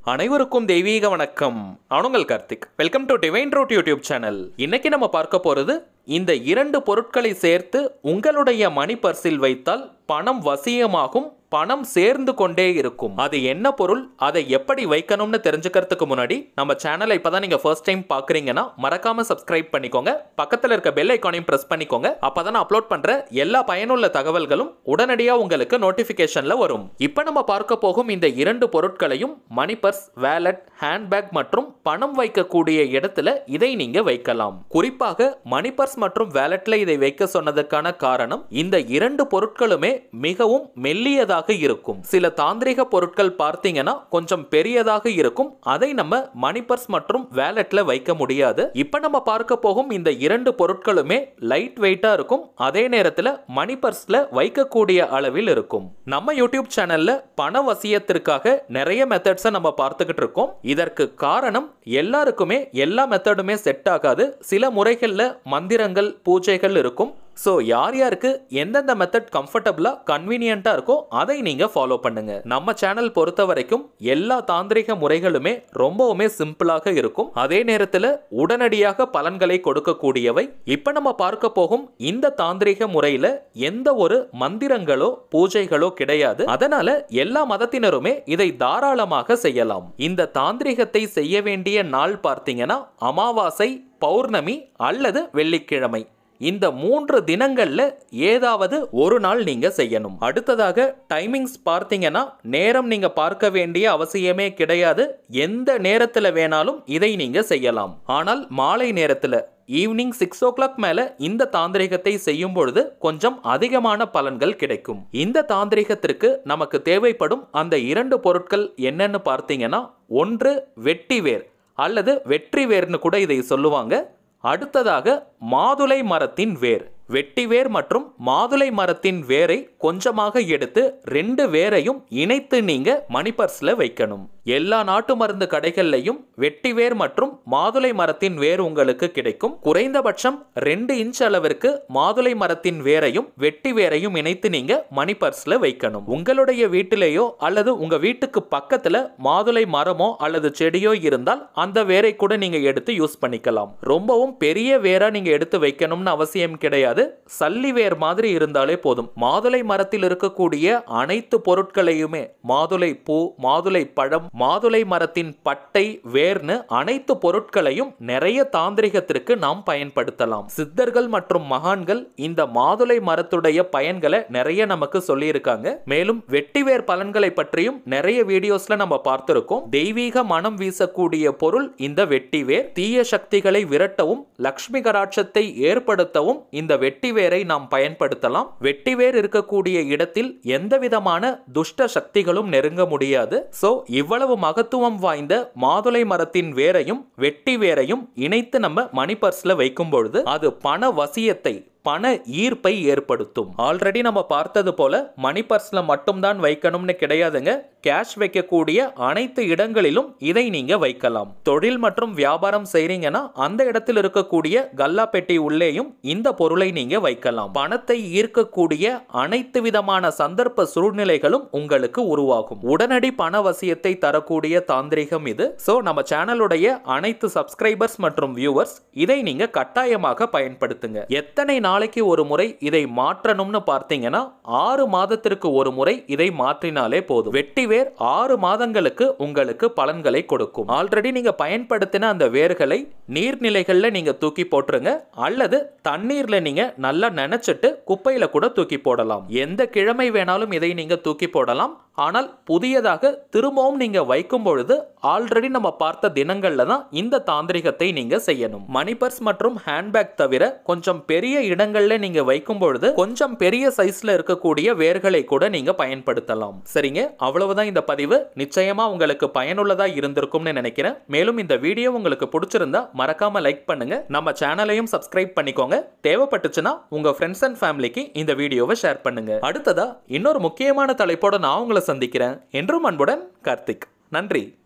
அனைவருக்கும் தெய்வீக வணக்கம். நான் உங்கள் Karthik. Welcome to video.To YouTube channel. இன்னைக்கு நம்ம பார்க்க போறது இந்த இரண்டு பொருட்களை சேர்த்து உங்களுடைய மணி பர்ஸில் வைத்தால் பணம் வசியமாகும், பணம் சேர்ந்து கொண்டே இருக்கும். அது என்ன பொருள், அதை எப்படி வைக்கணும்னு தெரிஞ்சுக்கிறதுக்கு முன்னாடி நம்ம சேனலை இப்பதான் நீங்க ஃபர்ஸ்ட் டைம் பாக்குறீங்கன்னா மறக்காம சப்ஸ்கிரைப் பண்ணிக்கோங்க. பக்கத்துல இருக்க பெல் ஐகானையும் பிரஸ் பண்ணிக்கோங்க. அப்பதான் அப்லோட் பண்ற எல்லா பயனுள்ள தகவல்களும் உடனடியா உங்களுக்கு நோட்டிபிகேஷன்ல வரும். இப்போ நம்ம பார்க்க போகும் இந்த இரண்டு பொருட்களையும் மணி பர்ஸ், வேலட், ஹேண்ட்பேக் மற்றும் பணம் வைக்கக்கூடிய இடத்துல இதை நீங்க வைக்கலாம். குறிப்பாக மணி பர்ஸ் மற்றும் வேலட்ல இதை வைக்க சொன்னதுக்கான காரணம், இந்த இரண்டு பொருட்களுமே மிகவும் மெல்லியதாக இருக்கும். சில தாந்திரிக பொருட்கள் பார்த்தீங்கன்னா கொஞ்சம் பெரியதாக இருக்கும். அதை நம்ம மணி பர்ஸ் மற்றும் வேலட்ல வைக்க முடியாது. இப்ப நம்ம பார்க்க போகும் இந்த இரண்டு பொருட்களுமே லைட் வெயிட்டா இருக்கும். அதே நேரத்தில் மணி பர்ஸ்ல வைக்கக்கூடிய அளவில் இருக்கும். நம்ம யூடியூப் சேனல்ல பண வசியத்திற்காக நிறைய மெத்தட்ஸை நம்ம பார்த்துக்கிட்டு இருக்கோம். இதற்கு காரணம் எல்லாருக்குமே எல்லா மெத்தடுமே செட் ஆகாது. சில முறைகள்ல மந்திரங்கள், பூஜைகள் இருக்கும். சோ யார் யாருக்கு எந்தெந்த மெத்தட் கம்ஃபர்டபிளா கன்வீனியன்ட்டா இருக்கோ அதை நீங்க ஃபாலோ பண்ணுங்க. நம்ம சேனல் பொறுத்த வரைக்கும் எல்லா தாந்திரிக முறைகளுமே ரொம்பவுமே சிம்பிளாக இருக்கும். அதே நேரத்தில் உடனடியாக பலன்களை கொடுக்கக்கூடியவை. இப்ப நம்ம பார்க்க போகும் இந்த தாந்திரிக முறையில எந்த ஒரு மந்திரங்களோ பூஜைகளோ கிடையாது. அதனால எல்லா மதத்தினருமே இதை தாராளமாக செய்யலாம். இந்த தாந்திரிகத்தை செய்ய வேண்டிய நாள் பார்த்தீங்கன்னா அமாவாசை, பௌர்ணமி அல்லது வெள்ளிக்கிழமை. இந்த 3 தினங்கள்ல ஏதாவது ஒரு நாள் நீங்க செய்யணும். அடுத்ததாக டைமிங்ஸ் பார்த்தீங்கன்னா நேரம் நீங்க பார்க்க வேண்டிய அவசியமே கிடையாது. எந்த நேரத்தில் வேணாலும் இதை நீங்க செய்யலாம். ஆனால் மாலை நேரத்தில் ஈவினிங் 6 o'clock மேல இந்த தாந்திரிகத்தை செய்யும் பொழுது கொஞ்சம் அதிகமான பலன்கள் கிடைக்கும். இந்த தாந்திரிகத்திற்கு நமக்கு தேவைப்படும் அந்த இரண்டு பொருட்கள் என்னன்னு பார்த்தீங்கன்னா, ஒன்று வெட்டிவேர் அல்லது வெற்றி வேர்னு கூட இதை சொல்லுவாங்க. அடுத்ததாக மாதுளை மரத்தின் வேர். வெட்டிவேர் மற்றும் மாதுளை மரத்தின் வேரை கொஞ்சமாக எடுத்து 2 வேரையும் இணைத்து நீங்க மணி பர்ஸ்ல வைக்கணும். எல்லா நாட்டு மருந்து கடைகள்லையும் வெட்டிவேர் மற்றும் மாதுளை மரத்தின் வேர் உங்களுக்கு கிடைக்கும். குறைந்தபட்சம் 2 இன்ச் அளவிற்கு மாதுளை மரத்தின் வேரையும் வெட்டி வேரையும் இணைத்து நீங்க மணி பர்ஸ்ல வைக்கணும். உங்களுடைய வீட்டிலேயோ அல்லது உங்க வீட்டுக்கு பக்கத்துல மாதுளை மரமோ அல்லது செடியோ இருந்தால் அந்த வேரை கூட நீங்க எடுத்து யூஸ் பண்ணிக்கலாம். ரொம்பவும் பெரிய வேரா நீங்க எடுத்து வைக்கணும்னு அவசியம் கிடையாது. சல்லி வேர் மாதிரி இருந்தாலே போதும். மாதுளை மரத்தில் இருக்கக்கூடிய அனைத்து பொருட்களையுமே, மாதுளை பூ, மாதுளை பழம், மாதுளை மரத்தின் பட்டை, வேர்னு அனைத்து பொருட்களையும் நிறைய தாந்திரிகத்திற்கு நாம் பயன்படுத்தலாம். சித்தர்கள் மற்றும் மகான்கள் இந்த மாதுளை மரத்துடைய பயன்களை நிறைய நமக்கு சொல்லி இருக்காங்க. மேலும் வெட்டிவேர் பலன்களை பற்றியும் நிறைய வீடியோஸ்ல நம்ம பார்த்திருக்கோம். தெய்வீக மனம் வீசக்கூடிய பொருள் இந்த வெட்டிவேர். தீய சக்திகளை விரட்டவும் லக்ஷ்மி கடாட்சத்தை ஏற்படுத்தவும் இந்த வெட்டிவேரை நாம் பயன்படுத்தலாம். வெட்டிவேர் இருக்கக்கூடிய இடத்தில் எந்த விதமான துஷ்ட சக்திகளும் நெருங்க முடியாது. சோ இவ்வளவு மகத்துவம் வாய்ந்த மாதுளை மரத்தின் வேரையும் வெட்டி வேரையும் இணைத்து நம்ம மணி பர்ஸ்ல வைக்கும் பொழுது அது பண வசியத்தை, பண ஈர்ப்பை ஏற்படுத்தும். ஆல்ரெடி நம்ம பார்த்தது போல மணி பர்ஸ்ல மட்டும்தான் வைக்கணும்னு கிடையாதுங்க. கேஷ் வைக்கக்கூடிய அனைத்து இடங்களிலும் இதை நீங்க வைக்கலாம். தொழில் மற்றும் வியாபாரம் செய்றீங்கன்னா அந்த இடத்தில் இருக்கக்கூடிய கல்லா பெட்டி உள்ளேயும் இந்த பொருளை நீங்க வைக்கலாம். பணத்தை ஈர்க்கக்கூடிய அனைத்து விதமான சந்தர்ப்ப சூழ்நிலைகளும் உங்களுக்கு உருவாகும். உடனடி பண வசியத்தை தரக்கூடிய தாந்திரிகம் இது. சோ நம்ம சேனலுடைய அனைத்து சப்ஸ்கிரைபர்ஸ் மற்றும் வியூவர்ஸ் இதை நீங்க கட்டாயமாக பயன்படுத்துங்க. எத்தனை நாளைக்கு ஒரு முறை இதை மாற்றணும்னு பார்த்தீங்கன்னா 6 மாதத்திற்கு ஒரு முறை இதை மாற்றினாலே போதும். வெட்டிவேர் 6 மாதங்களுக்கு உங்களுக்கு பலன்களை கொடுக்கும். ஆல்ரெடி நீங்க பயன்படுத்தின அந்த வேர்களை நீர்நிலைகள்ல நீங்க தூக்கி போட்டுருங்க அல்லது தண்ணீர்ல நீங்க நல்லா நினைச்சிட்டு குப்பையில கூட தூக்கி போடலாம். எந்த கிழமை வேணாலும் இதை நீங்க தூக்கி போடலாம். ஆனால் புதியதாக திரும்பவும் நீங்க வைக்கும் பொழுது ஆல்ரெடி நம்ம பார்த்த தினங்கள்ல தான் இந்த தாந்திரிகத்தை நீங்க செய்யணும். மணி பர்ஸ் மற்றும் ஹேண்ட்பேக் தவிர கொஞ்சம் பெரிய இடங்கள்ல நீங்க வைக்கும் பொழுது கொஞ்சம் பெரிய சைஸ்ல இருக்கக்கூடிய வேர்களை கூட நீங்க பயன்படுத்தலாம். சரிங்க, அவ்வளவுதான் இந்த பதிவு. நிச்சயமா உங்களுக்கு பயனுள்ளதா இருந்திருக்கும்னு நினைக்கிறேன். மேலும் இந்த வீடியோ உங்களுக்கு பிடிச்சிருந்தா மறக்காம லைக் பண்ணுங்க. நம்ம சேனலையும் சப்ஸ்கிரைப் பண்ணிக்கோங்க. தேவைப்பட்டுச்சுன்னா உங்க ஃப்ரெண்ட்ஸ் அண்ட் ஃபேமிலிக்கு இந்த வீடியோவை ஷேர் பண்ணுங்க. அடுத்ததா இன்னொரு முக்கியமான தலைப்போட நான் உங்களை சந்திக்கிறேன். என்றும் அன்புடன் கார்த்திக். நன்றி.